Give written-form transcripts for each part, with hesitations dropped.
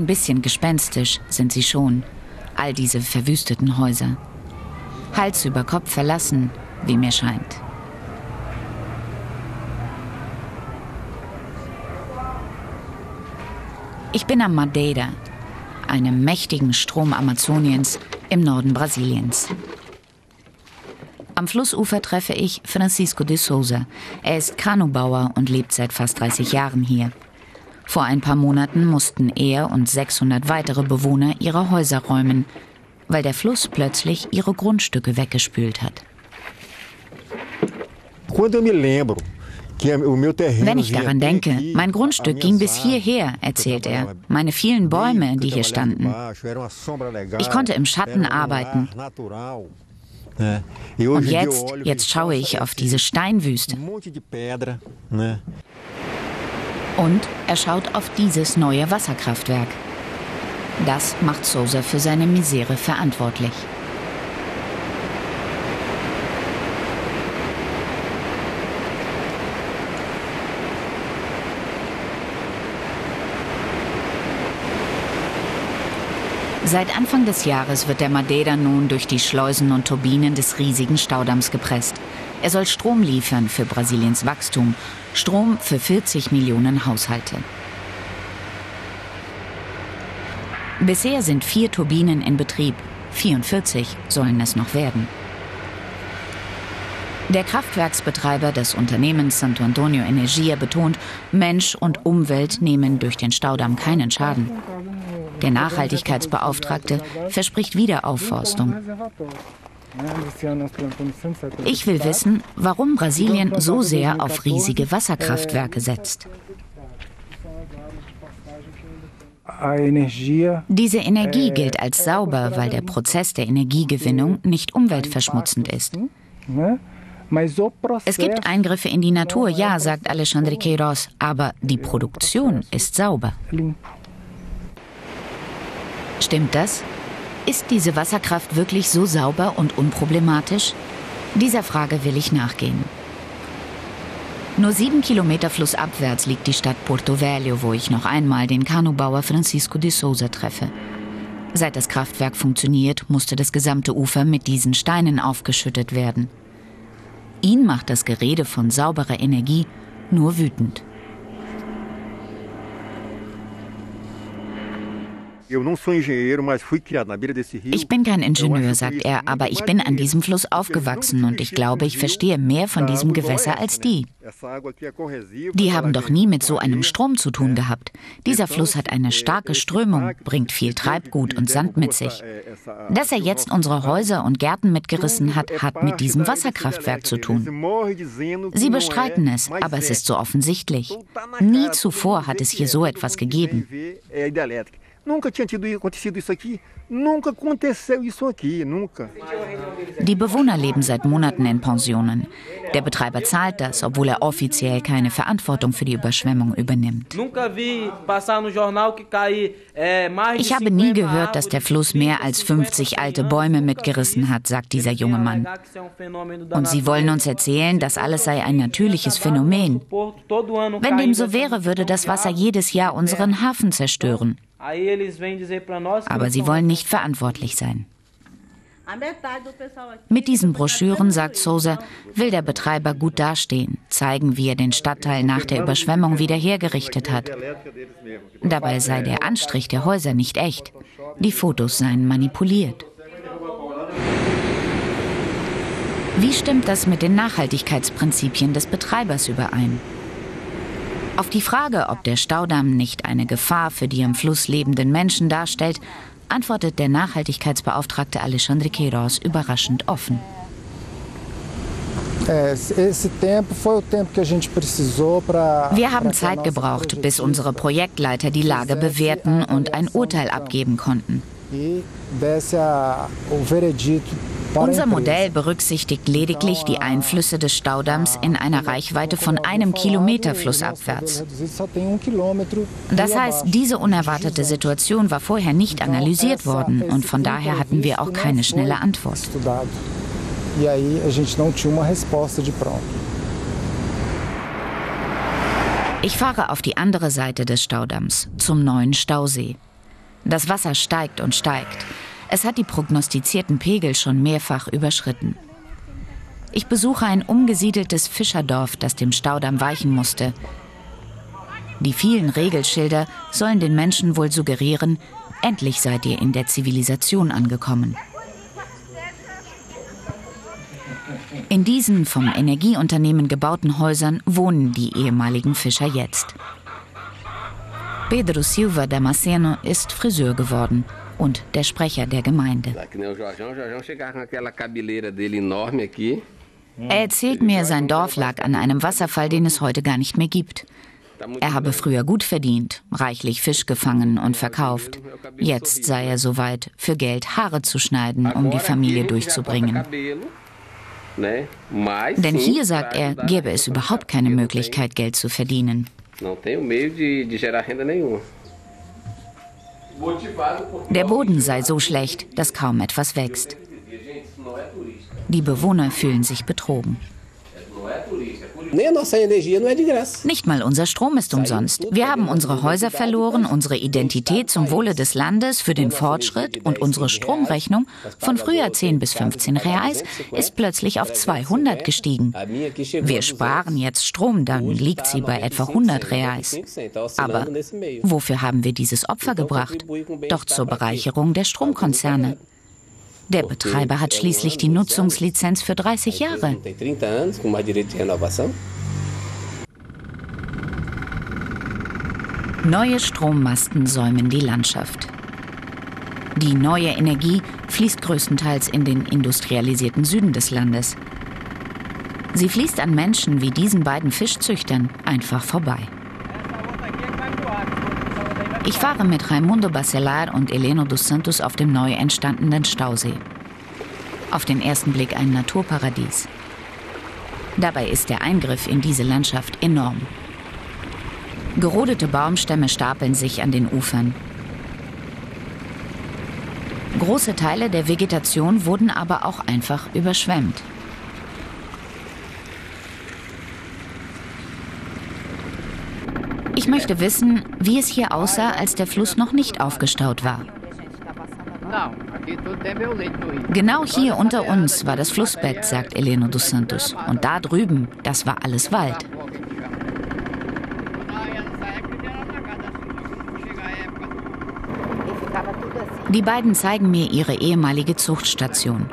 Ein bisschen gespenstisch sind sie schon, all diese verwüsteten Häuser. Hals über Kopf verlassen, wie mir scheint. Ich bin am Madeira, einem mächtigen Strom Amazoniens im Norden Brasiliens. Am Flussufer treffe ich Francisco de Souza. Er ist Kanubauer und lebt seit fast 30 Jahren hier. Vor ein paar Monaten mussten er und 600 weitere Bewohner ihre Häuser räumen, weil der Fluss plötzlich ihre Grundstücke weggespült hat. Wenn ich daran denke, mein Grundstück ging bis hierher, erzählt er. Meine vielen Bäume, die hier standen. Ich konnte im Schatten arbeiten. Und jetzt schaue ich auf diese Steinwüste. Und er schaut auf dieses neue Wasserkraftwerk. Das macht Souza für seine Misere verantwortlich. Seit Anfang des Jahres wird der Madeira nun durch die Schleusen und Turbinen des riesigen Staudamms gepresst. Er soll Strom liefern für Brasiliens Wachstum, Strom für 40 Millionen Haushalte. Bisher sind 4 Turbinen in Betrieb, 44 sollen es noch werden. Der Kraftwerksbetreiber des Unternehmens Santo Antonio Energia betont, Mensch und Umwelt nehmen durch den Staudamm keinen Schaden. Der Nachhaltigkeitsbeauftragte verspricht Wiederaufforstung. Ich will wissen, warum Brasilien so sehr auf riesige Wasserkraftwerke setzt. Diese Energie gilt als sauber, weil der Prozess der Energiegewinnung nicht umweltverschmutzend ist. Es gibt Eingriffe in die Natur, ja, sagt Alexandre Queiroz, aber die Produktion ist sauber. Stimmt das? Ist diese Wasserkraft wirklich so sauber und unproblematisch? Dieser Frage will ich nachgehen. Nur 7 Kilometer flussabwärts liegt die Stadt Porto Velho, wo ich noch einmal den Kanubauer Francisco de Souza treffe. Seit das Kraftwerk funktioniert, musste das gesamte Ufer mit diesen Steinen aufgeschüttet werden. Ihn macht das Gerede von sauberer Energie nur wütend. Ich bin kein Ingenieur, sagt er, aber ich bin an diesem Fluss aufgewachsen und ich glaube, ich verstehe mehr von diesem Gewässer als die. Die haben doch nie mit so einem Strom zu tun gehabt. Dieser Fluss hat eine starke Strömung, bringt viel Treibgut und Sand mit sich. Dass er jetzt unsere Häuser und Gärten mitgerissen hat, hat mit diesem Wasserkraftwerk zu tun. Sie bestreiten es, aber es ist so offensichtlich. Nie zuvor hat es hier so etwas gegeben. Die Bewohner leben seit Monaten in Pensionen. Der Betreiber zahlt das, obwohl er offiziell keine Verantwortung für die Überschwemmung übernimmt. Ich habe nie gehört, dass der Fluss mehr als 50 alte Bäume mitgerissen hat, sagt dieser junge Mann. Und Sie wollen uns erzählen, das alles sei ein natürliches Phänomen. Wenn dem so wäre, würde das Wasser jedes Jahr unseren Hafen zerstören. Aber sie wollen nicht verantwortlich sein. Mit diesen Broschüren, sagt Souza, will der Betreiber gut dastehen, zeigen, wie er den Stadtteil nach der Überschwemmung wieder hergerichtet hat. Dabei sei der Anstrich der Häuser nicht echt. Die Fotos seien manipuliert. Wie stimmt das mit den Nachhaltigkeitsprinzipien des Betreibers überein? Auf die Frage, ob der Staudamm nicht eine Gefahr für die am Fluss lebenden Menschen darstellt, antwortet der Nachhaltigkeitsbeauftragte Alexandre Queiroz überraschend offen. Wir haben Zeit gebraucht, bis unsere Projektleiter die Lage bewerten und ein Urteil abgeben konnten. Unser Modell berücksichtigt lediglich die Einflüsse des Staudamms in einer Reichweite von 1 Kilometer flussabwärts. Das heißt, diese unerwartete Situation war vorher nicht analysiert worden und von daher hatten wir auch keine schnelle Antwort. Ich fahre auf die andere Seite des Staudamms, zum neuen Stausee. Das Wasser steigt und steigt. Es hat die prognostizierten Pegel schon mehrfach überschritten. Ich besuche ein umgesiedeltes Fischerdorf, das dem Staudamm weichen musste. Die vielen Regelschilder sollen den Menschen wohl suggerieren, endlich seid ihr in der Zivilisation angekommen. In diesen vom Energieunternehmen gebauten Häusern wohnen die ehemaligen Fischer jetzt. Pedro Silva Damasceno ist Friseur geworden und der Sprecher der Gemeinde. Er erzählt mir, sein Dorf lag an einem Wasserfall, den es heute gar nicht mehr gibt. Er habe früher gut verdient, reichlich Fisch gefangen und verkauft. Jetzt sei er soweit, für Geld Haare zu schneiden, um die Familie durchzubringen. Denn hier, sagt er, gäbe es überhaupt keine Möglichkeit, Geld zu verdienen. Der Boden sei so schlecht, dass kaum etwas wächst. Die Bewohner fühlen sich betrogen. Nicht mal unser Strom ist umsonst. Wir haben unsere Häuser verloren, unsere Identität zum Wohle des Landes, für den Fortschritt, und unsere Stromrechnung von früher 10 bis 15 Reals ist plötzlich auf 200 gestiegen. Wir sparen jetzt Strom, dann liegt sie bei etwa 100 Reals. Aber wofür haben wir dieses Opfer gebracht? Doch zur Bereicherung der Stromkonzerne. Der Betreiber hat schließlich die Nutzungslizenz für 30 Jahre. Neue Strommasten säumen die Landschaft. Die neue Energie fließt größtenteils in den industrialisierten Süden des Landes. Sie fließt an Menschen wie diesen beiden Fischzüchtern einfach vorbei. Ich fahre mit Raimundo Bacelar und Heleno dos Santos auf dem neu entstandenen Stausee. Auf den ersten Blick ein Naturparadies. Dabei ist der Eingriff in diese Landschaft enorm. Gerodete Baumstämme stapeln sich an den Ufern. Große Teile der Vegetation wurden aber auch einfach überschwemmt. Ich möchte wissen, wie es hier aussah, als der Fluss noch nicht aufgestaut war. Genau hier unter uns war das Flussbett, sagt Heleno dos Santos. Und da drüben, das war alles Wald. Die beiden zeigen mir ihre ehemalige Zuchtstation.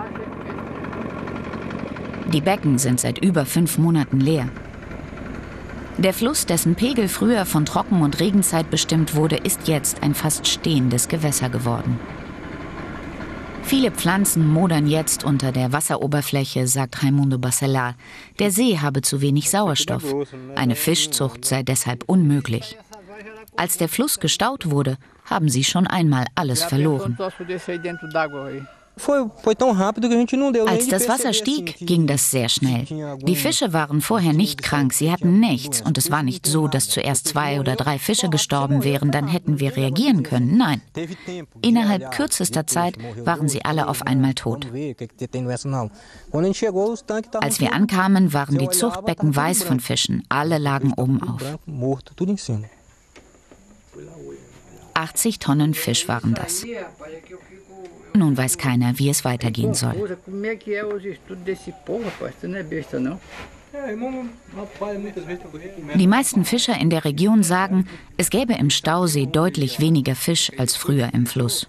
Die Becken sind seit über 5 Monaten leer. Der Fluss, dessen Pegel früher von Trocken- und Regenzeit bestimmt wurde, ist jetzt ein fast stehendes Gewässer geworden. Viele Pflanzen modern jetzt unter der Wasseroberfläche, sagt Raimundo Bacelar. Der See habe zu wenig Sauerstoff. Eine Fischzucht sei deshalb unmöglich. Als der Fluss gestaut wurde, haben sie schon einmal alles verloren. Als das Wasser stieg, ging das sehr schnell. Die Fische waren vorher nicht krank, sie hatten nichts. Und es war nicht so, dass zuerst 2 oder 3 Fische gestorben wären, dann hätten wir reagieren können. Nein. Innerhalb kürzester Zeit waren sie alle auf einmal tot. Als wir ankamen, waren die Zuchtbecken weiß von Fischen. Alle lagen oben auf. 80 Tonnen Fisch waren das. Nun weiß keiner, wie es weitergehen soll. Die meisten Fischer in der Region sagen, es gäbe im Stausee deutlich weniger Fisch als früher im Fluss.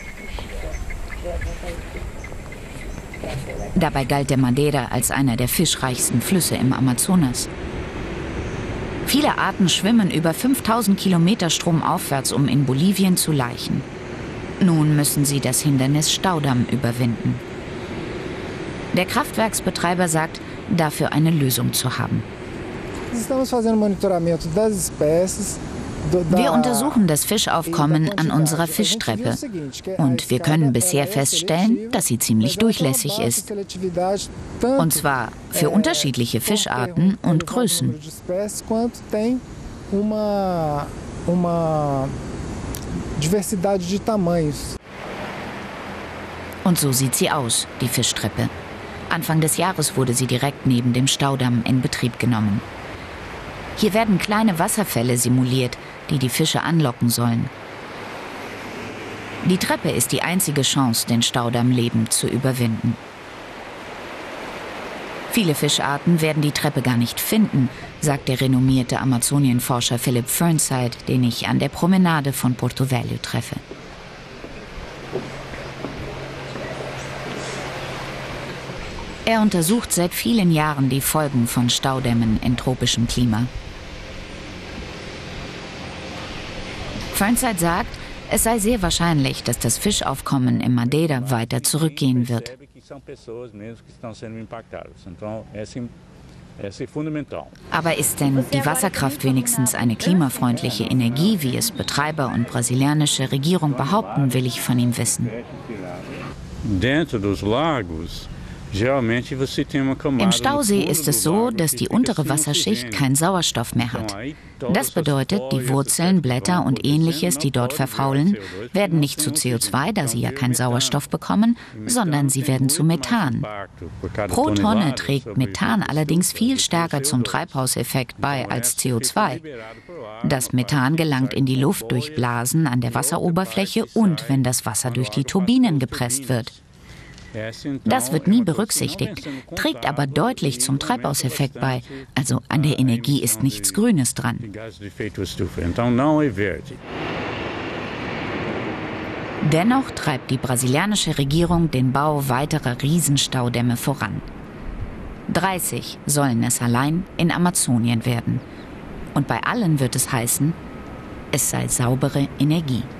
Dabei galt der Madeira als einer der fischreichsten Flüsse im Amazonas. Viele Arten schwimmen über 5000 Kilometer stromaufwärts, um in Bolivien zu laichen. Nun müssen sie das Hindernis Staudamm überwinden. Der Kraftwerksbetreiber sagt, dafür eine Lösung zu haben. Wir untersuchen das Fischaufkommen an unserer Fischtreppe. Und wir können bisher feststellen, dass sie ziemlich durchlässig ist. Und zwar für unterschiedliche Fischarten und Größen. Und so sieht sie aus, die Fischtreppe. Anfang des Jahres wurde sie direkt neben dem Staudamm in Betrieb genommen. Hier werden kleine Wasserfälle simuliert, die die Fische anlocken sollen. Die Treppe ist die einzige Chance, den Staudamm lebend zu überwinden. Viele Fischarten werden die Treppe gar nicht finden, sagt der renommierte Amazonienforscher Philip Fernside, den ich an der Promenade von Porto Velho treffe. Er untersucht seit vielen Jahren die Folgen von Staudämmen in tropischem Klima. Fernside sagt, es sei sehr wahrscheinlich, dass das Fischaufkommen im Madeira weiter zurückgehen wird. Aber ist denn die Wasserkraft wenigstens eine klimafreundliche Energie, wie es Betreiber und brasilianische Regierung behaupten, will ich von ihm wissen. Im Stausee ist es so, dass die untere Wasserschicht keinen Sauerstoff mehr hat. Das bedeutet, die Wurzeln, Blätter und Ähnliches, die dort verfaulen, werden nicht zu CO2, da sie ja keinen Sauerstoff bekommen, sondern sie werden zu Methan. Pro Tonne trägt Methan allerdings viel stärker zum Treibhauseffekt bei als CO2. Das Methan gelangt in die Luft durch Blasen an der Wasseroberfläche und wenn das Wasser durch die Turbinen gepresst wird. Das wird nie berücksichtigt, trägt aber deutlich zum Treibhauseffekt bei. Also an der Energie ist nichts Grünes dran. Dennoch treibt die brasilianische Regierung den Bau weiterer Riesenstaudämme voran. 30 sollen es allein in Amazonien werden. Und bei allen wird es heißen, es sei saubere Energie.